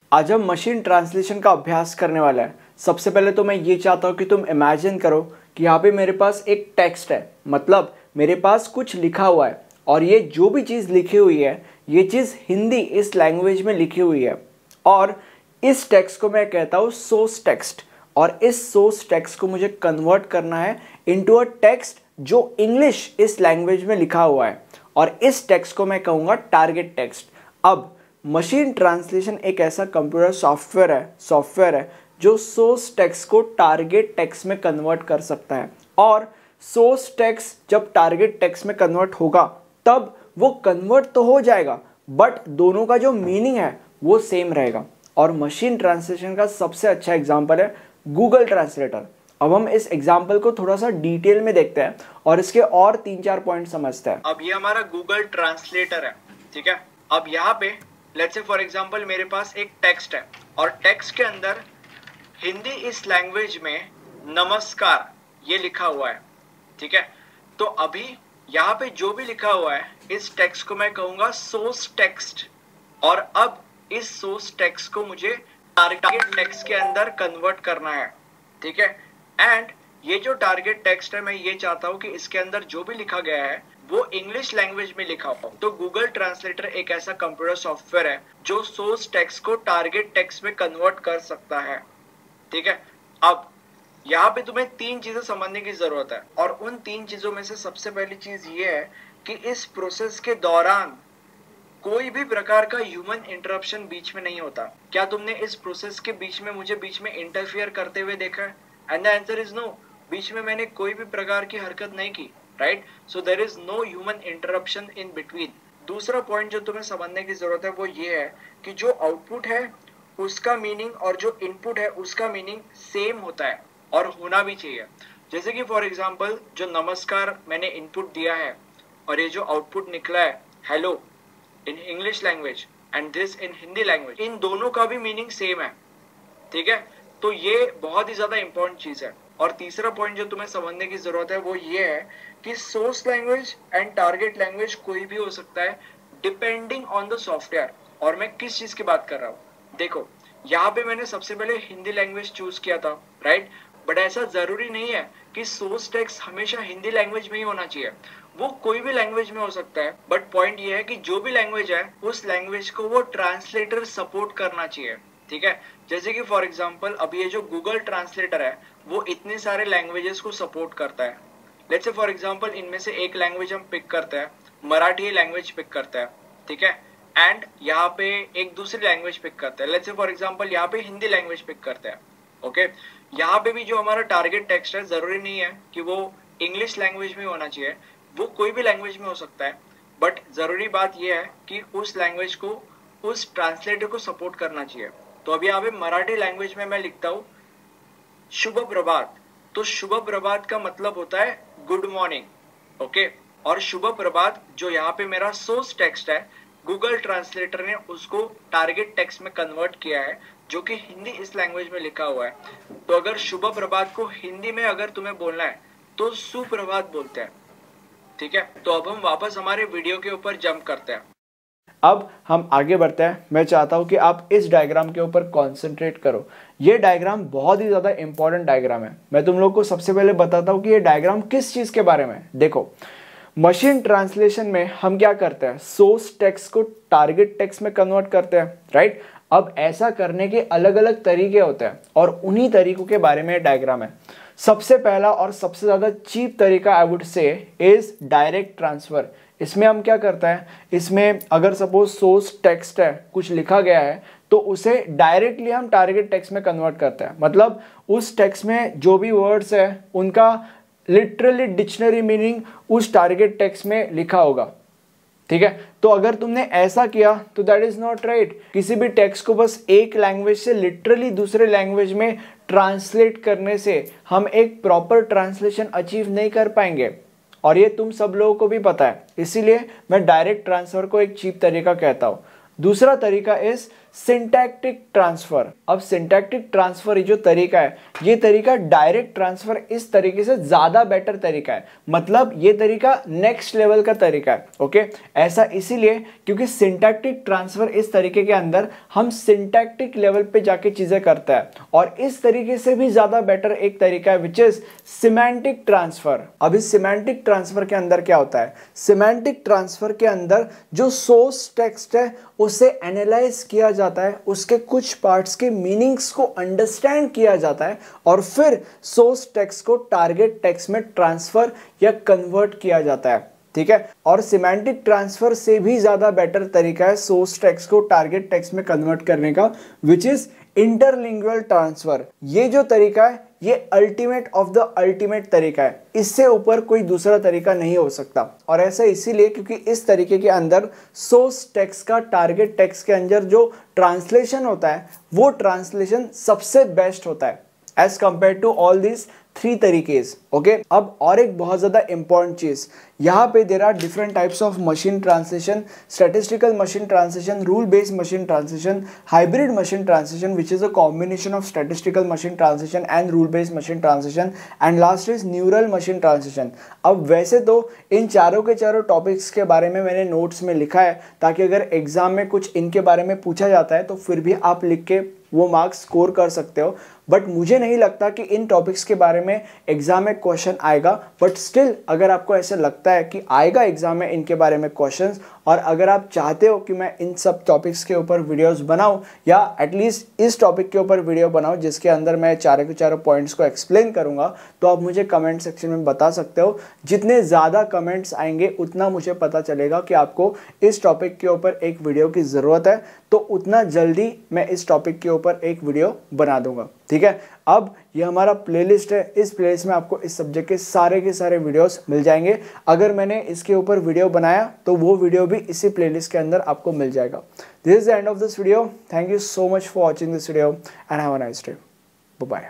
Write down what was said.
आज हम machine translation का अभ्यास करने वाला है। सबसे पहले तो मैं ये चाहता हूँ कि तुम इमेजिन करो कि यहाँ पे मेरे पास एक टेक्स्ट है, मतलब मेरे पास कुछ लिखा हुआ है और ये जो भी चीज़ लिखी हुई है ये चीज़ हिंदी इस लैंग्वेज में लिखी हुई है और इस टेक्स्ट को मैं कहता हूँ सोर्स टेक्स्ट। और इस सोर्स टेक्स्ट को मुझे कन्वर्ट करना है इनटू अ टेक्स्ट जो इंग्लिश इस लैंग्वेज में लिखा हुआ है और इस टेक्स्ट को मैं कहूँगा टारगेट टेक्स्ट। अब मशीन ट्रांसलेशन एक ऐसा कंप्यूटर सॉफ्टवेयर है जो सोर्स टेक्स्ट को टारगेट टेक्स्ट में कन्वर्ट कर सकता है। और सोर्स टेक्स्ट जब टारगेट टेक्स्ट में कन्वर्ट होगा तब वो कन्वर्ट तो हो जाएगा बट दोनों का जो मीनिंग है वो सेम रहेगा। और मशीन ट्रांसलेशन का सबसे अच्छा एग्जांपल है गूगल ट्रांसलेटर। अब हम इस एग्जांपल को थोड़ा सा डिटेल में देखते हैं और इसके और 3-4 पॉइंट समझते हैं। अब ये हमारा गूगल ट्रांसलेटर है, ठीक है। अब यहाँ पे लेट्स से फॉर एग्जांपल मेरे पास एक टेक्स्ट है और टेक्स्ट के अंदर हिंदी इस लैंग्वेज में नमस्कार ये लिखा हुआ है, ठीक है। तो अभी यहाँ पे जो भी लिखा हुआ है इस टेक्स्ट को मैं कहूंगा सोर्स टेक्स्ट और अब इस सोर्स टेक्स्ट को मुझे टारगेट टेक्स्ट के अंदर कन्वर्ट करना है, ठीक है। एंड ये जो टारगेट टेक्स्ट है मैं ये चाहता हूँ कि इसके अंदर जो भी लिखा गया है वो इंग्लिश लैंग्वेज में लिखा हो। तो गूगल ट्रांसलेटर एक ऐसा कंप्यूटर सॉफ्टवेयर है जो सोर्स टेक्स्ट को टारगेट टेक्स्ट में कन्वर्ट कर सकता है, ठीक है। अब यहाँ पे तुम्हें 3 चीजें समझने की जरूरत है और उन 3 चीजों में से सबसे पहली चीज ये है कि इस प्रोसेस के दौरान कोई भी प्रकार का ह्यूमन इंटरप्शन बीच में नहीं होता। क्या तुमने इस प्रोसेस के बीच में मुझे बीच में इंटरफियर करते हुए देखा है? And the answer is no. बीच में मैंने कोई भी प्रकार की हरकत नहीं की, right. So there is no human interruption in between. दूसरा पॉइंट जो तुम्हें समझने की जरूरत है वो ये है कि जो आउटपुट है उसका मीनिंग और जो इनपुट है उसका मीनिंग सेम होता है और होना भी चाहिए। जैसे कि फॉर एग्जांपल जो नमस्कार मैंने इनपुट दिया है और ये जो आउटपुट निकला है hello in English language and this in Hindi language, इन दोनों का भी मीनिंग सेम है, ठीक है। तो ये बहुत ही ज्यादा इंपॉर्टेंट चीज है। और तीसरा पॉइंट जो तुम्हें समझने की जरूरत है वो ये है कि source language and target language कोई भी हो सकता है डिपेंडिंग ऑन द सॉफ्टवेयर। और मैं किस चीज की बात कर रहा हूँ, देखो यहाँ पे मैंने सबसे पहले हिंदी लैंग्वेज चूज किया था, राइट। बट ऐसा जरूरी नहीं है कि सोर्स टेक्स्ट हमेशा हिंदी लैंग्वेज में ही होना चाहिए, वो कोई भी लैंग्वेज में हो सकता है। बट पॉइंट ये है कि जो भी लैंग्वेज है उस लैंग्वेज को वो ट्रांसलेटर सपोर्ट करना चाहिए, ठीक है। जैसे कि फॉर एग्जांपल अब ये जो गूगल ट्रांसलेटर है वो इतने सारे लैंग्वेजेस को सपोर्ट करता है। लेट्स से फॉर एग्जांपल इनमें से एक लैंग्वेज हम पिक करते हैं, मराठी लैंग्वेज पिक करते हैं, ठीक है। एंड यहाँ पे एक दूसरी लैंग्वेज पिक करते हैं, लेट्स से फॉर एग्जांपल यहाँ पे हिंदी लैंग्वेज पिक करते हैं, ओके। यहाँ पे भी जो हमारा टारगेट टेक्स्ट है जरूरी नहीं है कि वो इंग्लिश लैंग्वेज में होना चाहिए, वो कोई भी लैंग्वेज में हो सकता है। बट जरूरी बात यह है कि उस लैंग्वेज को उस ट्रांसलेटर को सपोर्ट करना चाहिए। तो अभी यहाँ पे मराठी लैंग्वेज में मैं लिखता हूँ शुभ प्रभात। तो शुभ प्रभात का मतलब होता है गुड मॉर्निंग, ओके। और शुभ प्रभात जो यहाँ पे मेरा सोर्स टेक्स्ट है गूगल ट्रांसलेटर ने उसको टारगेट टेक्स्ट में कन्वर्ट किया है जो कि हिंदी इस लैंग्वेज में लिखा हुआ है। तो अगर शुभ प्रभात को हिंदी में अगर तुम्हें बोलना है तो सुप्रभात बोलते हैं, ठीक है। तो अब हम वापस हमारे वीडियो के ऊपर जंप करते हैं। अब हम आगे बढ़ते हैं। मैं चाहता हूं कि आप इस डायग्राम के ऊपर कंसंट्रेट करो। ये डायग्राम बहुत ही ज़्यादा इंपॉर्टेंट डायग्राम है। मैं तुम लोग को सबसे पहले बताता हूं कि ये डायग्राम किस चीज़ के बारे में है। देखो, मशीन ट्रांसलेशन में हम क्या करते हैं, सोर्स टेक्स्ट को टारगेट टेक्स्ट में कन्वर्ट करते हैं, राइट। अब ऐसा करने के अलग अलग तरीके होते हैं और उन्हीं तरीकों के बारे में डायग्राम है। सबसे पहला और सबसे ज़्यादा चीप तरीका I would say is direct transfer. इसमें हम क्या करते हैं, इसमें अगर सपोज सोर्स टेक्स्ट है, कुछ लिखा गया है, तो उसे डायरेक्टली हम टारगेट टेक्स्ट में कन्वर्ट करते हैं। मतलब उस टेक्स्ट में जो भी वर्ड्स है उनका लिटरली डिक्शनरी मीनिंग उस टारगेट टेक्स्ट में लिखा होगा, ठीक है। तो अगर तुमने ऐसा किया तो दैट इज नॉट राइट। किसी भी टेक्स्ट को बस एक लैंग्वेज से लिटरली दूसरे लैंग्वेज में ट्रांसलेट करने से हम एक प्रॉपर ट्रांसलेशन अचीव नहीं कर पाएंगे और ये तुम सब लोगों को भी पता है। इसीलिए मैं डायरेक्ट ट्रांसफर को एक चीप तरीका कहता हूँ। दूसरा तरीका इज सिंटैक्टिक ट्रांसफर। अब सिंटैक्टिक ट्रांसफर ये जो तरीका है, ये तरीका डायरेक्ट ट्रांसफर इस तरीके से ज्यादा बेटर तरीका है, मतलब ये तरीका नेक्स्ट लेवल का तरीका है। ओके, ऐसा इसीलिए क्योंकि सिंटैक्टिक ट्रांसफर इस तरीके के अंदर हम सिंटैक्टिक लेवल पे जाके चीजें करते हैं, और इस तरीके से भी ज्यादा बेटर एक तरीका है विच इज सिमेंटिक ट्रांसफर। अब इस सिमेंटिक ट्रांसफर के अंदर क्या होता है, सिमेंटिक ट्रांसफर के अंदर जो सोर्स टेक्स्ट है उसे एनालाइज किया जाता है, उसके कुछ पार्ट्स के मीनिंग्स को अंडरस्टैंड किया जाता है, और फिर सोर्स टेक्स्ट को टारगेट टेक्स्ट में ट्रांसफर या कन्वर्ट किया जाता है। ठीक है, और सिमेंटिक ट्रांसफर से भी ज्यादा बेटर तरीका है सोर्स टेक्स्ट को टारगेट टेक्स्ट में कन्वर्ट करने का, विच इज इंटरलिंगुअल ट्रांसफर। ये जो तरीका है ये अल्टीमेट ऑफ द अल्टीमेट तरीका है, इससे ऊपर कोई दूसरा तरीका नहीं हो सकता। और ऐसा इसीलिए क्योंकि इस तरीके के अंदर सोर्स टेक्स्ट का टारगेट टेक्स्ट के अंदर जो ट्रांसलेशन होता है वो ट्रांसलेशन सबसे बेस्ट होता है as compare to all this 3 तरीकेज। ओके, अब और एक बहुत ज्यादा इंपॉर्टेंट चीज, यहाँ पे there are different types of machine translation, statistical machine translation, rule based machine translation, hybrid machine translation which is a combination of statistical machine translation and rule based machine translation, and last is neural machine translation. अब वैसे तो इन चारों के चारों topics के बारे में मैंने नोट्स में लिखा है, ताकि अगर एग्जाम में कुछ इनके बारे में पूछा जाता है तो फिर भी आप लिख के वो मार्क्स स्कोर कर सकते हो। बट मुझे नहीं लगता कि इन टॉपिक्स के बारे में एग्जाम में क्वेश्चन आएगा, बट स्टिल अगर आपको ऐसे लगता है कि आएगा एग्जाम में इनके बारे में क्वेश्चंस, और अगर आप चाहते हो कि मैं इन सब टॉपिक्स के ऊपर वीडियोस बनाऊं, या एटलीस्ट इस टॉपिक के ऊपर वीडियो बनाऊं जिसके अंदर मैं चारों के चारों पॉइंट्स को एक्सप्लेन करूंगा, तो आप मुझे कमेंट सेक्शन में बता सकते हो। जितने ज़्यादा कमेंट्स आएंगे उतना मुझे पता चलेगा कि आपको इस टॉपिक के ऊपर एक वीडियो की ज़रूरत है, तो उतना जल्दी मैं इस टॉपिक के ऊपर एक वीडियो बना दूंगा। ठीक है, अब ये हमारा प्लेलिस्ट है, इस प्लेलिस्ट में आपको इस सब्जेक्ट के सारे वीडियोस मिल जाएंगे। अगर मैंने इसके ऊपर वीडियो बनाया तो वो वीडियो भी इसी प्लेलिस्ट के अंदर आपको मिल जाएगा। This is the end of this video. Thank you so much for watching this video and have a nice day. Bye bye.